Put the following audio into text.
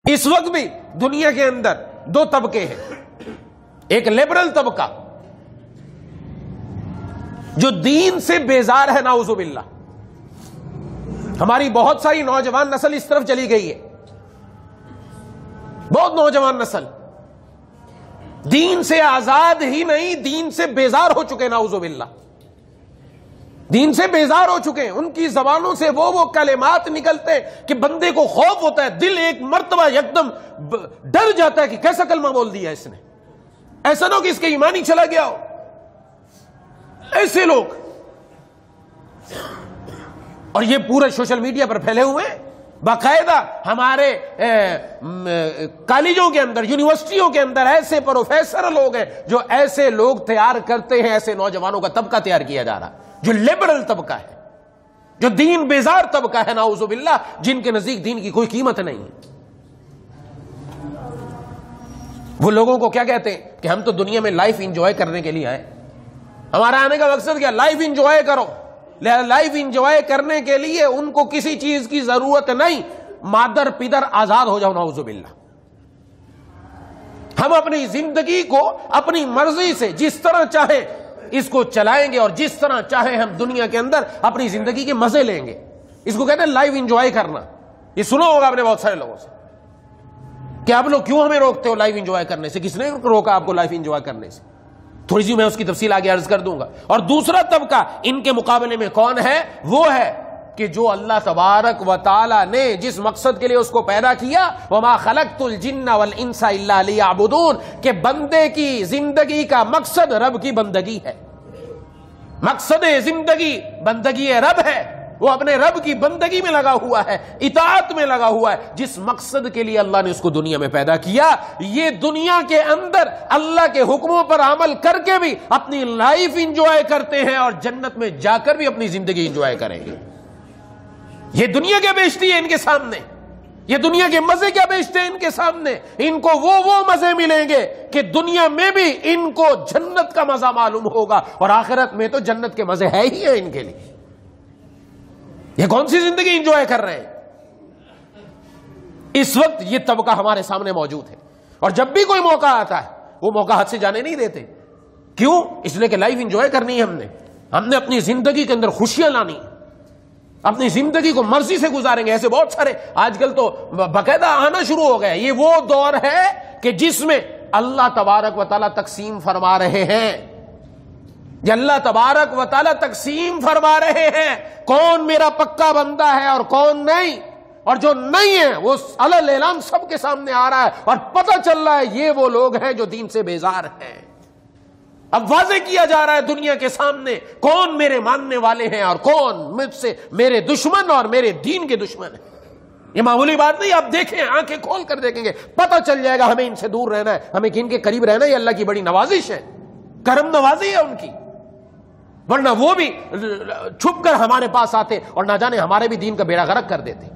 اس وقت بھی دنیا کے اندر دو طبقے ہیں، ایک لبرل طبقہ جو دین سے بیزار ہے، نعوذ باللہ. ہماری بہت ساری نوجوان نسل اس طرف چلی گئی ہے، بہت نوجوان نسل دین سے آزاد ہی نہیں، دین سے بیزار ہو چکے، نعوذ باللہ، دین سے بیزار ہو چکے ہیں. ان کی زبانوں سے وہ کلمات نکلتے ہیں کہ بندے کو خوف ہوتا ہے، دل ایک مرتبہ یکدم ڈر جاتا ہے کہ کیسا کلمہ بول دیا اس نے، ایسا نہ ہو کہ اس کے ایمان ہی چلا گیا ہو. ایسے لوگ، اور یہ پورے سوشل میڈیا پر پھیلے ہوئے ہیں. باقاعدہ ہمارے کالجوں کے اندر، یونیورسٹیوں کے اندر ایسے پروفیسر لوگ ہیں جو ایسے لوگ تیار کرتے ہیں. ایسے نوجوانوں کا طبقہ تیار کیا جا رہا جو لبرل طبقہ ہے، جو دین بیزار طبقہ ہے، نعوذ باللہ، جن کے نزدیک دین کی کوئی قیمت نہیں. وہ لوگوں کو کیا کہتے ہیں کہ ہم تو دنیا میں لائف انجوائے کرنے کے لیے آئے، ہمارا آنے کا مقصد کیا؟ لائف انجوائے کرو. لائف انجوائے کرنے کے لیے ان کو کسی چیز کی ضرورت نہیں، مادر پیدر آزاد ہو جاؤ، نعوذ باللہ. ہم اپنی زندگی کو اپنی مرضی سے جس طرح چاہیں اس کو چلائیں گے، اور جس طرح چاہیں ہم دنیا کے اندر اپنی زندگی کے مزے لیں گے. اس کو کہتے ہیں لائف انجوائے کرنا. یہ سنا ہوگا آپ نے بہت سارے لوگوں سے کہ آپ لوگ کیوں ہمیں روکتے ہو لائف انجوائے کرنے سے؟ کس نے روکا آپ کو لائف انجوائے کرنے سے؟ تھوڑی سی میں اس کی تفصیل آگے عرض کر دوں گا. اور دوسرا طبقہ ان کے مقابلے میں کون ہے؟ وہ ہے کہ جو اللہ تبارک و تعالی نے جس مقصد کے لیے اس کو پیدا کیا، وما خلقت الجن والانس الا لیعبدون، کہ بندے کی زندگی کا مقصد رب کی بندگی ہے. مقصد زندگی بندگی رب ہے. وہ اپنے رب کی بندگی میں لگا ہوا ہے، اطاعت میں لگا ہوا ہے، جس مقصد کے لیے اللہ نے اس کو دنیا میں پیدا کیا. یہ دنیا کے اندر اللہ کے حکموں پر عمل کر کے بھی اپنی لائف انجوائے کرتے ہیں، اور جنت میں جا کر بھی اپنی زندگی انجوائے کریں گے. یہ دنیا کیا بیچتی ہے ان کے سامنے؟ یہ دنیا کے مزے کیا بیچتے ہیں ان کے سامنے؟ ان کو وہ مزے ملیں گے کہ دنیا میں بھی ان کو جنت کا مزہ معلوم ہوگا، اور آخرت میں تو جنت کے مزے ہے ہی ہیں ان کے لیے. یہ کون سی زندگی انجوائے کر رہے ہیں؟ اس وقت یہ طبقہ ہمارے سامنے موجود ہے، اور جب بھی کوئی موقع آتا ہے وہ موقع ہاتھ سے جانے نہیں دیتے. کیوں؟ اس لیے کہ لائف انجوائے کرنی ہے. ہم نے اپنی زندگی کے اندر خوشیاں لانی، اپنی زندگی کو مرضی سے گزاریں گے. ایسے بہت سارے آج کل تو باقاعدہ آنا شروع ہو گئے. یہ وہ دور ہے کہ جس میں اللہ تبارک و تعالیٰ تقسیم فرما رہے ہیں. یہ اللہ تبارک و تعالیٰ تقسیم فرما رہے ہیں کون میرا پکا بندہ ہے اور کون نہیں. اور جو نہیں ہے وہ علل اعلان سب کے سامنے آ رہا ہے، اور پتہ چل رہا ہے یہ وہ لوگ ہیں جو دین سے بیزار ہیں. اب واضح کیا جا رہا ہے دنیا کے سامنے کون میرے ماننے والے ہیں اور کون مجھ سے میرے دشمن اور میرے دین کے دشمن ہیں. یہ معمولی بات نہیں. آپ دیکھیں، آنکھیں کھول کر دیکھیں گے، پتہ چل جائے گا ہمیں ان سے دور رہنا ہے، ہمیں ان کے قریب رہنا ہے. یہ اللہ کی بڑی نوازش ہے، کرم نوازی ہے ان کی. ورنہ وہ بھی چھپ کر ہمارے پاس آتے اور نہ جانے ہمارے بھی دین کا بیڑا غرق کر دیتے.